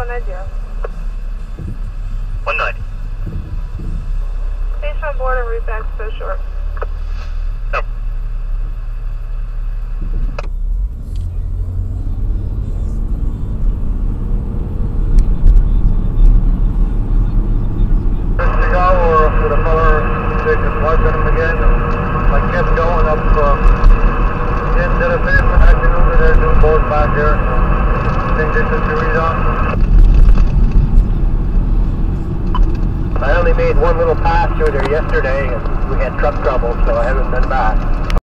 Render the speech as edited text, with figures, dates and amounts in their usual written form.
190. 190. Please on board and route back to the shore. No. First to go, or for the color, they just watching them again. I kept going up into the pavement. I can over there doing both back here. I think this is the reason. I only made one little pass through there yesterday, and we had truck trouble, so I haven't been back.